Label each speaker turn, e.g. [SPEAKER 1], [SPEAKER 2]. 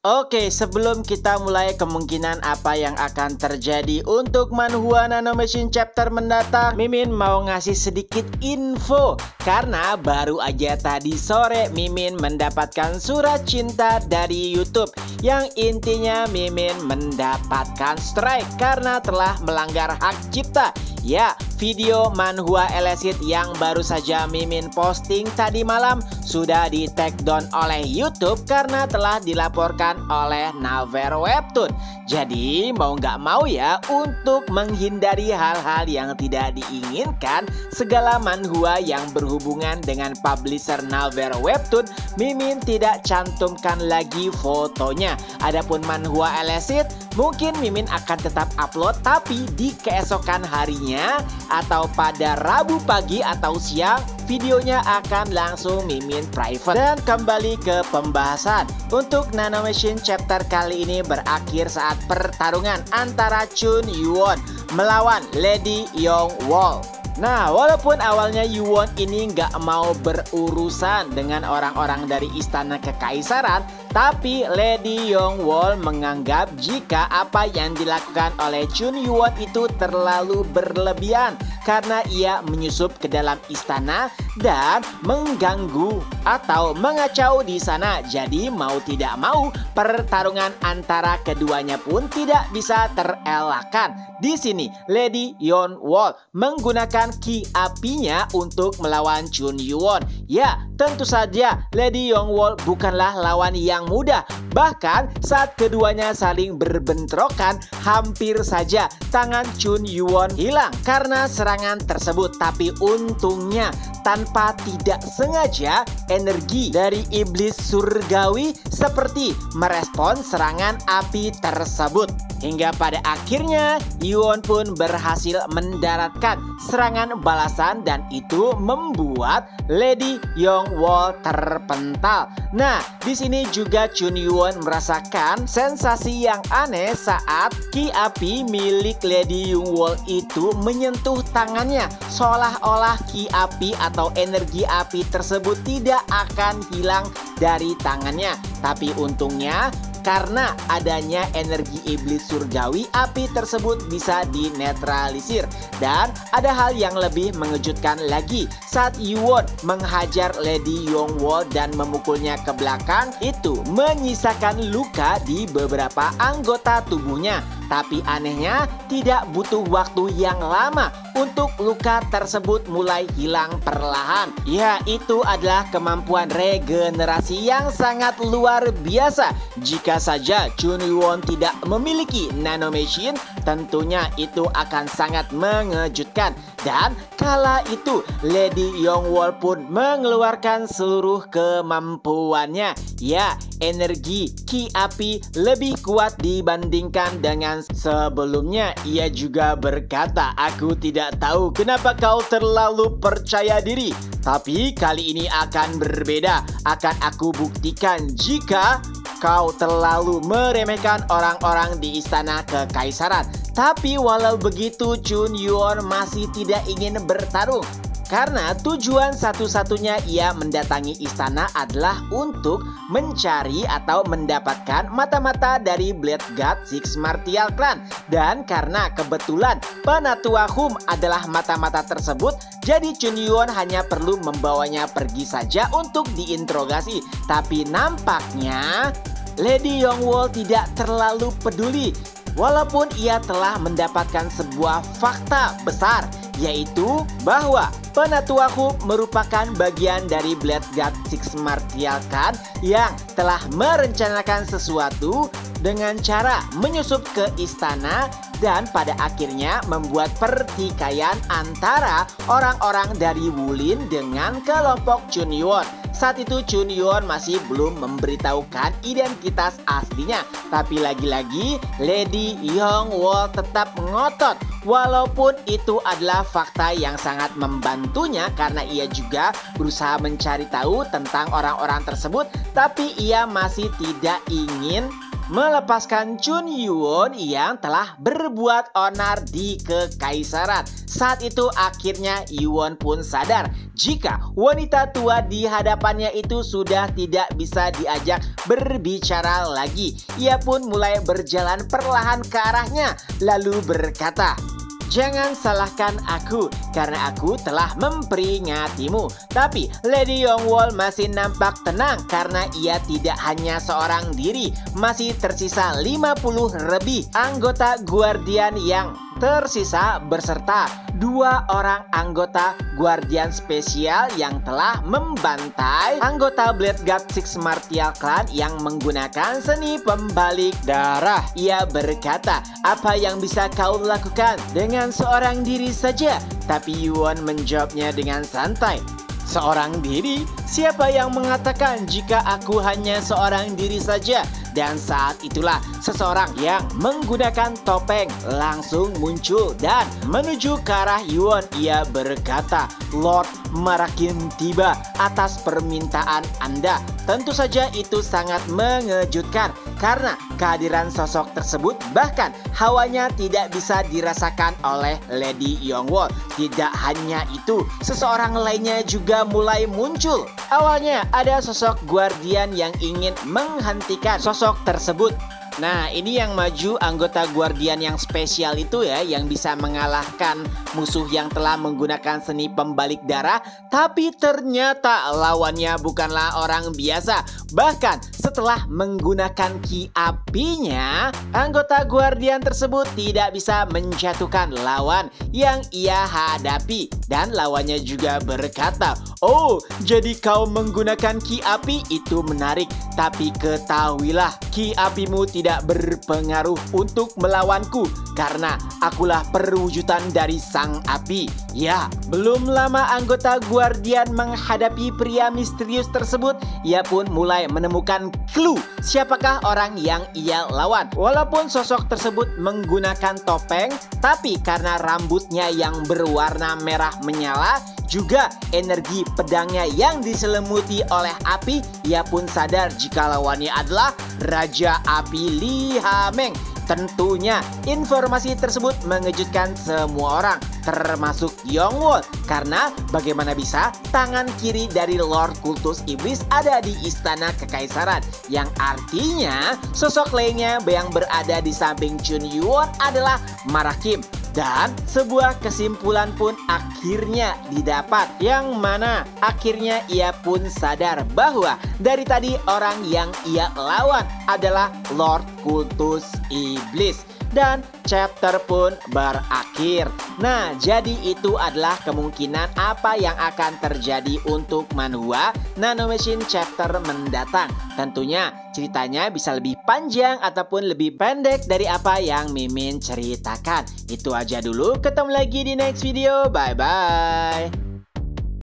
[SPEAKER 1] Oke, sebelum kita mulai kemungkinan apa yang akan terjadi untuk Manhwa Nanomachine chapter mendatang, Mimin mau ngasih sedikit info. Karena baru aja tadi sore Mimin mendapatkan surat cinta dari YouTube, yang intinya Mimin mendapatkan strike karena telah melanggar hak cipta. Ya, video Manhwa Elecit yang baru saja Mimin posting tadi malam sudah di take down oleh YouTube karena telah dilaporkan oleh Naver Webtoon. Jadi mau nggak mau ya, untuk menghindari hal-hal yang tidak diinginkan, segala manhwa yang berhubungan dengan publisher Naver Webtoon, Mimin tidak cantumkan lagi fotonya. Adapun Manhwa Elecit, mungkin Mimin akan tetap upload tapi di keesokan harinya atau pada Rabu pagi atau siang, videonya akan langsung Mimin private. Dan kembali ke pembahasan, untuk Nanomachine chapter kali ini berakhir saat pertarungan antara Chun Yuwon melawan Lady Yonghwol. Nah, walaupun awalnya Yuwon ini nggak mau berurusan dengan orang-orang dari istana kekaisaran, tapi Lady Yonghwol menganggap jika apa yang dilakukan oleh Chun Yuwon itu terlalu berlebihan karena ia menyusup ke dalam istana dan mengganggu atau mengacau di sana. Jadi mau tidak mau pertarungan antara keduanya pun tidak bisa terelakkan. Di sini Lady Yonghwol menggunakan ki apinya untuk melawan Chun Yuwon. Ya, tentu saja Lady Yonghwol bukanlah lawan yang mudah. Bahkan saat keduanya saling berbentrokan, hampir saja tangan Chun Yuwon hilang karena serangan tersebut. Tapi untungnya tanpa tidak sengaja, energi dari iblis surgawi seperti merespon serangan api tersebut. Hingga pada akhirnya Yuwon pun berhasil mendaratkan serangan balasan dan itu membuat Lady Yonghwol terpental. Nah, di sini juga Chun Yuwon merasakan sensasi yang aneh saat ki api milik Lady Yonghwol itu menyentuh tangannya, seolah-olah ki api atau energi api tersebut tidak akan hilang dari tangannya. Tapi untungnya karena adanya energi iblis surgawi, api tersebut bisa dinetralisir. Dan ada hal yang lebih mengejutkan lagi, saat Yuwon menghajar Lady Yonghwol dan memukulnya ke belakang, itu menyisakan luka di beberapa anggota tubuhnya. Tapi anehnya tidak butuh waktu yang lama untuk luka tersebut mulai hilang perlahan. Ya, itu adalah kemampuan regenerasi yang sangat luar biasa. Jika saja Chun Yuwon tidak memiliki Nanomachine, tentunya itu akan sangat mengejutkan. Dan kala itu Lady Yonghwol pun mengeluarkan seluruh kemampuannya. Ya, energi ki api lebih kuat dibandingkan dengan sebelumnya. Ia juga berkata, "Aku tidak tahu kenapa kau terlalu percaya diri, tapi kali ini akan berbeda. Akan aku buktikan jika kau terlalu meremehkan orang-orang di istana kekaisaran." Tapi walau begitu, Chun Yuwon masih tidak ingin bertarung. Karena tujuan satu-satunya ia mendatangi istana adalah untuk mencari atau mendapatkan mata-mata dari Blade God Six Martial Clan. Dan karena kebetulan Penatua Hum adalah mata-mata tersebut, jadi Chun Yuwon hanya perlu membawanya pergi saja untuk diinterogasi. Tapi nampaknya Lady Yonghwol tidak terlalu peduli. Walaupun ia telah mendapatkan sebuah fakta besar, yaitu bahwa Penatua Hum merupakan bagian dari Blade God Six Martial Clan yang telah merencanakan sesuatu dengan cara menyusup ke istana dan pada akhirnya membuat pertikaian antara orang-orang dari Wulin dengan kelompok Chun Yuwon. Saat itu Chun Yuwon masih belum memberitahukan identitas aslinya. Tapi lagi-lagi Lady Yonghwol tetap ngotot. Walaupun itu adalah fakta yang sangat membantunya karena ia juga berusaha mencari tahu tentang orang-orang tersebut. Tapi ia masih tidak ingin melepaskan Chun Yuwon yang telah berbuat onar di kekaisaran. Saat itu akhirnya Yuwon pun sadar jika wanita tua di hadapannya itu sudah tidak bisa diajak berbicara lagi. Ia pun mulai berjalan perlahan ke arahnya lalu berkata, "Jangan salahkan aku karena aku telah memperingatimu." Tapi Lady Yonghwol masih nampak tenang karena ia tidak hanya seorang diri. Masih tersisa 50 lebih anggota Guardian yang tersisa beserta 2 orang anggota Guardian spesial yang telah membantai anggota Blade God Six Martial Clan yang menggunakan seni pembalik darah. Ia berkata, "Apa yang bisa kau lakukan dengan seorang diri saja?" Tapi Yuwon menjawabnya dengan santai, "Seorang diri? Siapa yang mengatakan jika aku hanya seorang diri saja?" Dan saat itulah seseorang yang menggunakan topeng langsung muncul dan menuju ke arah Yuwon. Ia berkata, "Lord Marakin tiba atas permintaan Anda." Tentu saja itu sangat mengejutkan karena kehadiran sosok tersebut bahkan hawanya tidak bisa dirasakan oleh Lady Yonghwol. Tidak hanya itu, seseorang lainnya juga mulai muncul. Awalnya ada sosok Guardian yang ingin menghentikan sosok tersebut. Nah, ini yang maju anggota Guardian yang spesial itu ya, yang bisa mengalahkan musuh yang telah menggunakan seni pembalik darah. Tapi ternyata lawannya bukanlah orang biasa. Bahkan setelah menggunakan ki apinya, anggota Guardian tersebut tidak bisa menjatuhkan lawan yang ia hadapi. Dan lawannya juga berkata, "Oh, jadi kau menggunakan ki api? Itu menarik. Tapi ketahuilah, ki apimu tidak berpengaruh untuk melawanku karena akulah perwujudan dari sang api." Ya, belum lama anggota Guardian menghadapi pria misterius tersebut, ia pun mulai menemukan clue siapakah orang yang ia lawan. Walaupun sosok tersebut menggunakan topeng, tapi karena rambutnya yang berwarna merah menyala, juga energi pedangnya yang diselimuti oleh api, ia pun sadar jika lawannya adalah Raja Api Lee Ha-meng. Tentunya informasi tersebut mengejutkan semua orang, termasuk Yonghwol, karena bagaimana bisa tangan kiri dari Lord Kultus Iblis ada di Istana Kekaisaran, yang artinya sosok lainnya yang berada di samping Chun Yuwon adalah Marakim. Dan sebuah kesimpulan pun akhirnya didapat, yang mana akhirnya ia pun sadar bahwa dari tadi orang yang ia lawan adalah Lord Kultus Iblis. Dan chapter pun berakhir. Nah, jadi itu adalah kemungkinan apa yang akan terjadi untuk manhwa Nanomachine chapter mendatang. Tentunya ceritanya bisa lebih panjang ataupun lebih pendek dari apa yang Mimin ceritakan. Itu aja dulu, ketemu lagi di next video. Bye-bye.